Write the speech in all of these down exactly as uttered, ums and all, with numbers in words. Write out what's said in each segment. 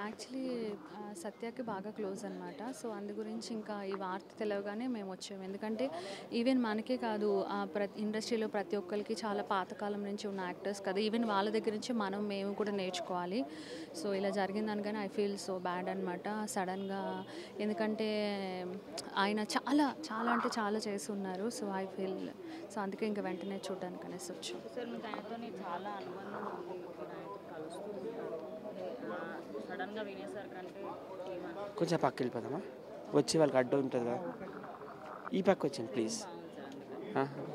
Actually ఆహ్, సత్యకి బాగా close అనమాట. సో, అందు గురించి ఇంకా ఈ వార్త తెలవగానే మేమొచ్చాము. ఎందుకంటే ఈవెన్ మనకే కాదు ఆహ్, ప్రతి ఇండస్ట్రీలో ప్రతి ఒక్కళ్ళకి చాలా పాతకాలం నుంచి ఉన్న యాక్టర్స్ కదా! ఈవెన్ వాళ్ళ దగ్గర నుంచి మనం మేము కూడా నేర్చుకోవాలి. సో, ఇలా జరిగిందనగానే ఐ ఫీల్ సో బ్యాడ్ అనమాట. సడెన్‌గా ఎందుకంటే ఆయన చాలా, చాలా అంటే చాలా చేసున్నారు. సో, ఐ ఫీల్ సో, అందుకే ఇంక వెంటనే చూడ్డానికనేసి వచ్చాం. సార్ మీకు ఆయనతోని చాలా అనుబంధం ఉంది. మీరు ఆయనతో కలుస్తూ ఉంటారు. ఆహ్, సడన్‌గా వినేసరికంటే ఏమని కొంచెం పక్కకి వెళ్ళిపోదామా? వచ్చి వాళ్ళకి అడ్డు ఉంటుంది కదా, ఈ పక్క వచ్చాను ప్లీజ్. బాగుంది సార్ అందుకని.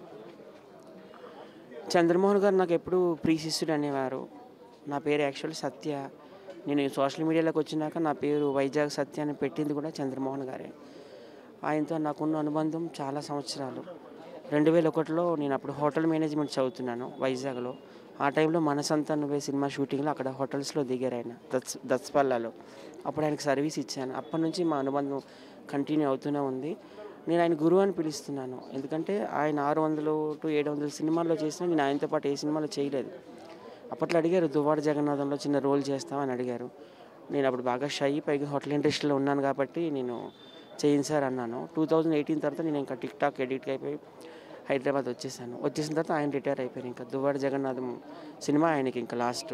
చంద్రమోహన్ గారు నాకు ఎప్పుడు ప్రీ శిష్యుడు అనేవారు. నా పేరు యాక్చువల్లీ సత్య. నేను సోషల్ మీడియాలోకి వచ్చినాక నా పేరు వైజాగ్ సత్య అని పెట్టింది కూడా చంద్రమోహన్ గారే. ఆయనతో నాకున్న అనుబంధం చాలా సంవత్సరాలు. రెండు వేల ఒకటిలో నేను అప్పుడు హోటల్ మేనేజ్మెంట్ చదువుతున్నాను వైజాగ్లో. ఆ టైంలో మనసంతా నువ్వే సినిమా షూటింగ్లో అక్కడ హోటల్స్లో దిగారు ఆయన దత్స్ దత్స్పల్లాలో. అప్పుడు ఆయనకు సర్వీస్ ఇచ్చాను. అప్పటి నుంచి మా అనుబంధం కంటిన్యూ అవుతూనే ఉంది. నేను ఆయన గురువు అని పిలుస్తున్నాను. ఎందుకంటే ఆయన ఆరు వందలు టు ఏడు వందల సినిమాల్లో చేసినా నేను ఆయనతో పాటు ఏ సినిమాలో చేయలేదు. అప్పట్లో అడిగారు, దువ్వాడ జగన్నాథంలో చిన్న రోల్ చేస్తామని అడిగారు. నేను అప్పుడు బాగా షై, పైగా హోటల్ ఇండస్ట్రీలో ఉన్నాను కాబట్టి నేను చేయను సార్ అన్నాను. టూ థౌజండ్ ఎయిటీన్ తర్వాత నేను ఇంకా టిక్ టాక్ ఎడిట్ అయిపోయి హైదరాబాద్ వచ్చేసాను. వచ్చేసిన తర్వాత ఆయన రిటైర్ అయిపోయారు. ఇంకా దువ్వాడ జగన్నాథం సినిమా ఆయనకి ఇంకా లాస్ట్.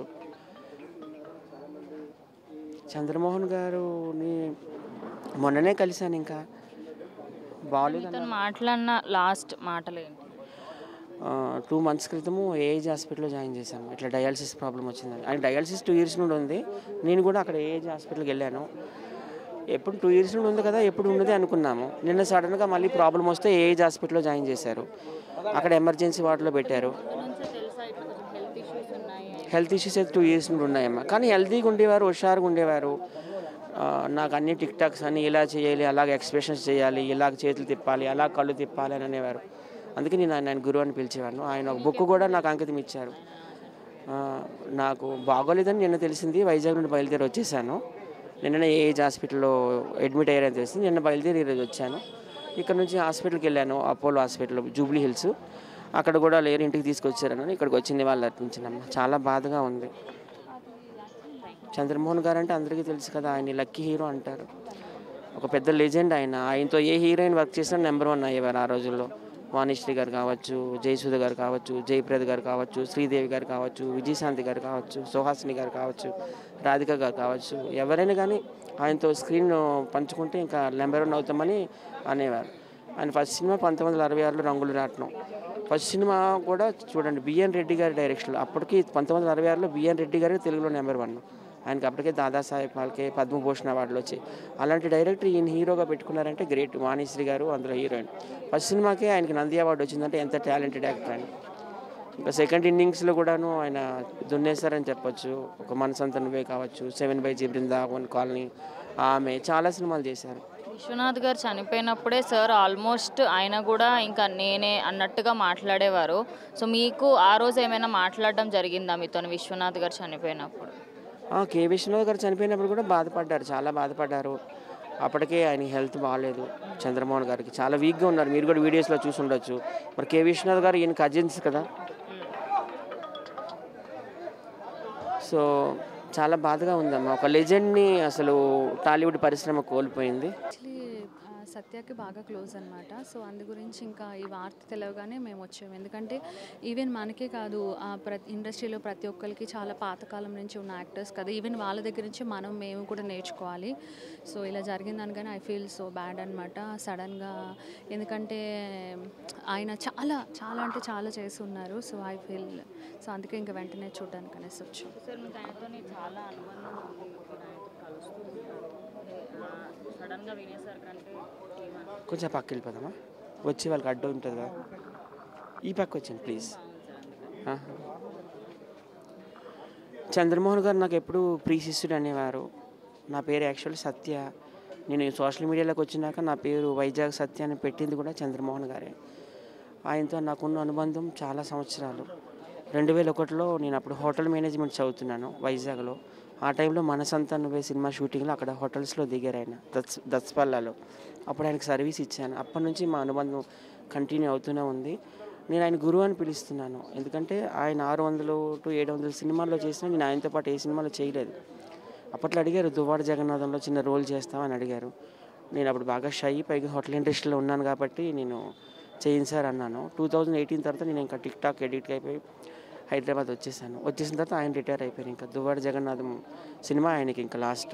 చంద్రమోహన్ గారుని మొన్ననే కలిశాను. ఇంకా బాగాలేదు. మీతో మాట్లాడిన లాస్ట్ మాటలేంటి? టూ మంత్స్ క్రితము ఏఏజ్ హాస్పిటల్లో జాయిన్ చేశాను. ఇట్లా డయాలసిస్ ప్రాబ్లం వచ్చిందని. ఆయన డయాలసిస్ టూ ఇయర్స్ నుండి ఉంది. నేను కూడా అక్కడ ఏఏజ్ హాస్పిటల్కి వెళ్ళాను. ఎప్పుడు టూ ఇయర్స్ నుండి ఉంది కదా, ఎప్పుడు ఉన్నది అనుకున్నాము. నిన్న సడన్గా మళ్ళీ ప్రాబ్లం వస్తే ఏఏజ్ హాస్పిటల్లో జాయిన్ చేశారు. అక్కడ ఎమర్జెన్సీ వార్డులో పెట్టారు. నుంచే తెలుసా ఇట్లా కొంచెం హెల్త్ ఇష్యూస్ ఉన్నాయి? హెల్త్ ఇష్యూస్ అయితే టూ ఇయర్స్ నుండి ఉన్నాయమ్మా. కానీ హెల్తీగా ఉండేవారు, హుషారుగా ఉండేవారు. ఆ, నాకు అన్ని టిక్ టాక్స్ అని ఇలా చేయాలి, అలాగ ఎక్స్ప్రెషన్స్ చేయాలి, ఇలాగ చేతులు తిప్పాలి, అలా కళ్ళు తిప్పాలి అని అనేవారు. అందుకే నేను ఆయన ఆయన గురువు అని పిలిచేవాను. ఆయన ఒక బుక్ కూడా నాకు అంకితం ఇచ్చారు. ఆ, నాకు బాగోలేదని నిన్న తెలిసింది. వైజాగ్ నుండి బయలుదేరి వచ్చేసాను. నిన్న ఏఏజ్ హాస్పిటల్లో అడ్మిట్ అయ్యారని తెలిసింది. నిన్న బయలుదేరి ఈరోజు వచ్చాను. ఇక్కడ నుంచి హాస్పిటల్కి వెళ్ళాను, అపోలో హాస్పిటల్ జూబ్లీ హిల్స్. అక్కడ కూడా లేరు, ఇంటికి తీసుకొచ్చారని ఇక్కడికి వచ్చింది వాళ్ళు అర్పించినమ్మ. చాలా బాధగా ఉంది. చంద్రమోహన్ గారు అంటే అందరికీ తెలుసు కదా, ఆయన లక్కీ హీరో అంటారు. ఒక పెద్ద లెజెండ్ ఆయన. ఆయనతో ఏ హీరోయిన్ వర్క్ చేసినా నెంబర్ వన్ అయ్యేవారు ఆ రోజుల్లో. వాణిశ్రీ గారు కావచ్చు, జయసుధ గారు కావచ్చు, జయప్రద గారు కావచ్చు, శ్రీదేవి గారు కావచ్చు, విజయశాంతి గారు కావచ్చు, సుహాసిని గారు కావచ్చు, రాధిక గారు కావచ్చు, ఎవరైనా కానీ ఆయనతో స్క్రీన్ పంచుకుంటే ఇంకా నెంబర్ వన్ అవుతామని అనేవారు. ఆయన ఫస్ట్ సినిమా పంతొమ్మిది వందల అరవై ఆరులో రంగులు రాట్నం. ఫస్ట్ సినిమా కూడా చూడండి, బిఎన్ రెడ్డి గారి డైరెక్షన్లో. అప్పటికి పంతొమ్మిది వందల అరవై ఆరులో బిఎన్ రెడ్డి గారు తెలుగులో నెంబర్ వన్. ఆయనకి అప్పటికే దాదాసాహెబ్ ఫాల్కే, పద్మభూషణ్ అవార్డులు వచ్చాయి. అలాంటి డైరెక్టర్ ఈయన హీరోగా పెట్టుకున్నారంటే గ్రేట్. వాణిశ్రీ గారు అందులో హీరోయిన్. ఫస్ట్ సినిమాకే ఆయనకి నంది అవార్డు వచ్చిందంటే ఎంత టాలెంటెడ్ యాక్టర్ అని. ఇంకా సెకండ్ ఇన్నింగ్స్లో కూడాను ఆయన దున్నేశారని చెప్పొచ్చు. ఒక మనసంత నువ్వే కావచ్చు, seven by G, Brindavan colony, ఆమె చాలా సినిమాలు చేశారు. విశ్వనాథ్ గారు చనిపోయినప్పుడే సార్ ఆల్మోస్ట్ ఆయన కూడా ఇంకా నేనే అన్నట్టుగా మాట్లాడేవారు. సో మీకు ఆ రోజు ఏమైనా మాట్లాడడం జరిగిందా మీతో విశ్వనాథ్ గారు చనిపోయినప్పుడు? కే విశ్వనాథ్ గారు చనిపోయినప్పుడు కూడా బాధపడ్డారు, చాలా బాధపడ్డారు. అప్పటికే ఆయన హెల్త్ బాగాలేదు. చంద్రమోహన్ గారికి చాలా వీక్గా ఉన్నారు. మీరు కూడా వీడియోస్లో చూసి ఉండొచ్చు. మరి కే విశ్వనాథ్ గారు ఈయన కజిన్స్ కదా. సో చాలా బాధగా ఉందమ్మా. ఒక లెజెండ్ని అసలు టాలీవుడ్ పరిశ్రమ కోల్పోయింది. యాక్చువల్లీ ఆహ్, సత్యకి బాగా క్లోజ్ అనమాట. సో, అందు గురించి ఇంకా ఈ వార్త తెలవగానే మేమొచ్చాము. ఎందుకంటే ఈవెన్ మనకే కాదు ఆహ్, ప్రతి ఇండస్ట్రీలో ప్రతి ఒక్కళ్ళకి చాలా పాతకాలం నుంచి ఉన్న యాక్టర్స్ కదా! ఈవెన్ వాళ్ళ దగ్గర నుంచి మనం మేము కూడా నేర్చుకోవాలి. సో, ఇలా జరిగిందనగానే ఐ ఫీల్ సో బ్యాడ్ అనమాట. సడెన్‌గా ఎందుకంటే ఆయన చాలా, చాలా అంటే చాలా చేసున్నారు. సో, ఐ ఫీల్ సో అందుకే ఇంక వెంటనే చూడ్డానికనేసి వచ్చాం. సార్ మీకు ఆయనతోని చాలా అనుబంధం ఉంది. మీరు ఆయనతో కలుస్తూ ఉంటారు. సడన్గా వినేసరికంటే ఏమని కొంచెం పక్కకి వెళ్ళిపోదామా? వచ్చి వాళ్ళకి అడ్డు ఉంటుంది కదా, ఈ పక్క వచ్చాను ప్లీజ్. బాగుంది సార్ అందుకని. చంద్రమోహన్ గారు నాకు ఎప్పుడు ప్రీ శిష్యుడు అనేవారు. నా పేరు యాక్చువల్లీ సత్య. నేను సోషల్ మీడియాలోకి వచ్చినాక నా పేరు వైజాగ్ సత్య అని పెట్టింది కూడా చంద్రమోహన్ గారే. ఆయనతో నాకున్న అనుబంధం చాలా సంవత్సరాలు. రెండు వేల ఒకటిలో నేను అప్పుడు హోటల్ మేనేజ్మెంట్ చదువుతున్నాను వైజాగ్లో. ఆ టైంలో మనసంతా నువ్వే సినిమా షూటింగ్లో అక్కడ హోటల్స్లో దిగారు ఆయన దత్స్ దత్స్పల్లాలో. అప్పుడు ఆయనకు సర్వీస్ ఇచ్చాను. అప్పటి నుంచి మా అనుబంధం కంటిన్యూ అవుతూనే ఉంది. నేను ఆయన గురువు అని పిలుస్తున్నాను. ఎందుకంటే ఆయన ఆరు వందలు టు ఏడు వందల సినిమాల్లో చేసినా నేను ఆయనతో పాటు ఏ సినిమాలో చేయలేదు. అప్పట్లో అడిగారు దువ్వాడ జగన్నాథంలో చిన్న రోల్ చేస్తామని అడిగారు. నేను అప్పుడు బాగా షై, పైగా హోటల్ ఇండస్ట్రీలో ఉన్నాను కాబట్టి నేను చేయను సార్ అన్నాను. టూ థౌజండ్ ఎయిటీన్ తర్వాత నేను ఇంకా టిక్ టాక్ ఎడిట్ అయిపోయి హైదరాబాద్ వచ్చేసాను. వచ్చేసిన తర్వాత ఆయన రిటైర్ అయిపోయారు. ఇంకా దువ్వాడ జగన్నాథం సినిమా ఆయనకి ఇంకా లాస్ట్.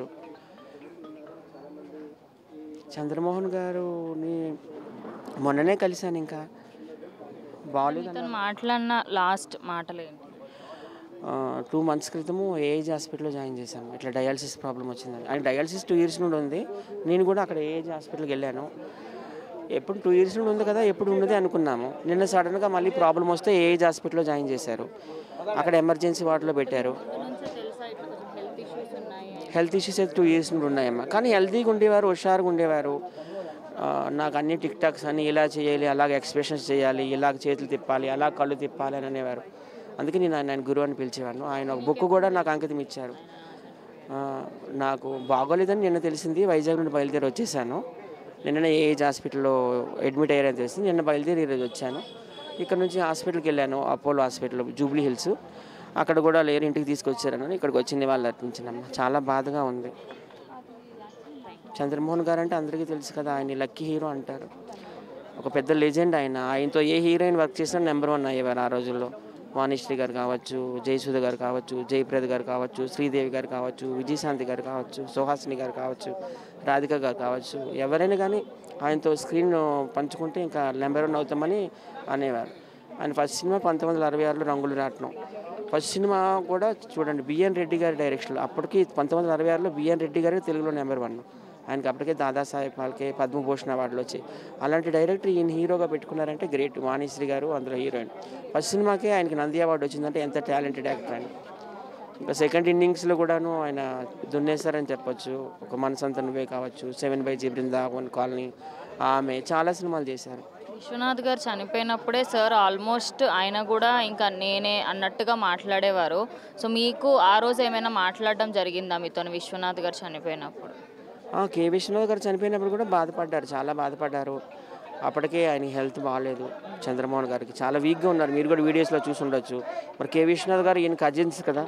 చంద్రమోహన్ గారుని మొన్ననే కలిశాను. ఇంకా బాగాలేదు. మీతో మాట్లాడిన లాస్ట్ మాటలు ఏంటి? టూ మంత్స్ క్రితము ఏఏజ్ హాస్పిటల్లో జాయిన్ చేశాను. ఇట్లా డయాలసిస్ ప్రాబ్లం వచ్చిందని. ఆయన డయాలసిస్ టూ ఇయర్స్ నుండి ఉంది. నేను కూడా అక్కడ ఏఏజ్ హాస్పిటల్కి వెళ్ళాను. ఎప్పుడు టూ ఇయర్స్ నుండి ఉంది కదా, ఎప్పుడు ఉన్నది అనుకున్నాము. నిన్న సడన్గా మళ్ళీ ప్రాబ్లం వస్తే ఏఏజ్ హాస్పిటల్లో జాయిన్ చేశారు. అక్కడ ఎమర్జెన్సీ వార్డులో పెట్టారు. హెల్త్ ఇష్యూస్ అయితే టూ ఇయర్స్ నుండి ఉన్నాయమ్మా. కానీ హెల్తీగా ఉండేవారు, హుషారుగా ఉండేవారు. నాకు అన్ని టిక్ టాక్స్ అని ఇలా చేయాలి, అలాగ ఎక్స్ప్రెషన్స్ చేయాలి, ఇలాగ చేతులు తిప్పాలి, అలా కళ్ళు తిప్పాలి అని అనేవారు. అందుకే నేను ఆయన గురువు అని పిలిచేవాడిను. ఆయన ఒక బుక్ కూడా నాకు అంకితం ఇచ్చారు. నాకు బాగోలేదని నిన్న తెలిసింది. వైజాగ్ నుండి బయలుదేరి వచ్చేసాను. నిన్ననే ఏఏజ్ హాస్పిటల్లో అడ్మిట్ అయ్యారని తెలిసింది. నిన్న బయలుదేరి ఈరోజు వచ్చాను. ఇక్కడ నుంచి హాస్పిటల్కి వెళ్ళాను, అపోలో హాస్పిటల్ జూబ్లీ హిల్స్. అక్కడ కూడా లేరు, ఇంటికి తీసుకొచ్చారని ఇక్కడికి వచ్చింది వాళ్ళు అర్పించినమ్మ. చాలా బాధగా ఉంది. చంద్రమోహన్ గారు అంటే అందరికీ తెలుసు కదా, ఆయన లక్కీ హీరో అంటారు. ఒక పెద్ద లెజెండ్ ఆయన. ఆయనతో ఏ హీరోయిన్ వర్క్ చేసినా నెంబర్ వన్ అయ్యేవారు ఆ రోజుల్లో. వాణిశ్రీ గారు కావచ్చు, జయసుధ గారు కావచ్చు, జయప్రద గారు కావచ్చు, శ్రీదేవి గారు కావచ్చు, విజయశాంతి గారు కావచ్చు, సుహాసిని గారు కావచ్చు, రాధిక గారు కావచ్చు, ఎవరైనా కానీ ఆయనతో స్క్రీన్ పంచుకుంటే ఇంకా నెంబర్ వన్ అవుతామని అనేవారు. ఆయన ఫస్ట్ సినిమా పంతొమ్మిది వందల అరవై ఆరులో రంగులు రాట్నం. ఫస్ట్ సినిమా కూడా చూడండి, బిఎన్ రెడ్డి గారి డైరెక్షన్లో. అప్పటికి పంతొమ్మిది వందల అరవై ఆరులో బిఎన్ రెడ్డి గారి తెలుగులో నెంబర్ వన్. ఆయనకి అప్పటికే దాదాసాహెబ్ ఫాల్కే, పద్మభూషణ్ అవార్డులు వచ్చాయి. అలాంటి డైరెక్టర్ ఈయన హీరోగా పెట్టుకున్నారంటే గ్రేట్. వాణిశ్రీ గారు అందులో హీరోయిన్. ఫస్ట్ సినిమాకే ఆయనకి నంది అవార్డు వచ్చిందంటే ఎంత టాలెంటెడ్ యాక్టర్ అని. ఇంకా సెకండ్ ఇన్నింగ్స్లో కూడాను ఆయన దున్నేశారని చెప్పొచ్చు. ఒక మనసంత నువ్వే కావచ్చు, seven by G Brindavan colony, ఆమె చాలా సినిమాలు చేశారు. విశ్వనాథ్ గారు చనిపోయినప్పుడే సార్ ఆల్మోస్ట్ ఆయన కూడా ఇంకా నేనే అన్నట్టుగా మాట్లాడేవారు. సో మీకు ఆ రోజు ఏమైనా మాట్లాడడం జరిగిందా మీతో విశ్వనాథ్ గారు చనిపోయినప్పుడు? కే విశ్వనాథ్ గారు చనిపోయినప్పుడు కూడా బాధపడ్డారు, చాలా బాధపడ్డారు. అప్పటికే ఆయన హెల్త్ బాగాలేదు. చంద్రమోహన్ గారికి చాలా వీక్గా ఉన్నారు. మీరు కూడా వీడియోస్లో చూసి ఉండొచ్చు. మరి కే విశ్వనాథ్ గారు ఈయన కజిన్స్ కదా,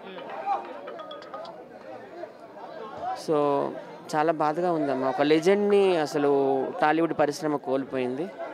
సో చాలా బాధగా ఉందమ్మా. ఒక లెజెండ్ని అసలు టాలీవుడ్ పరిశ్రమ కోల్పోయింది.